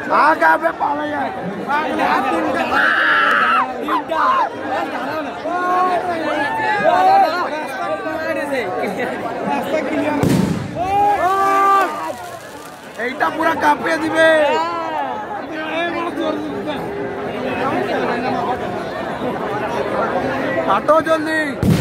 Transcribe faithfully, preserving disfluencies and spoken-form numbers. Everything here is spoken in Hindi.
आगे पे पाला यार এইটা পুরা কাঁপিয়ে দিবে হাঁটো জলদি।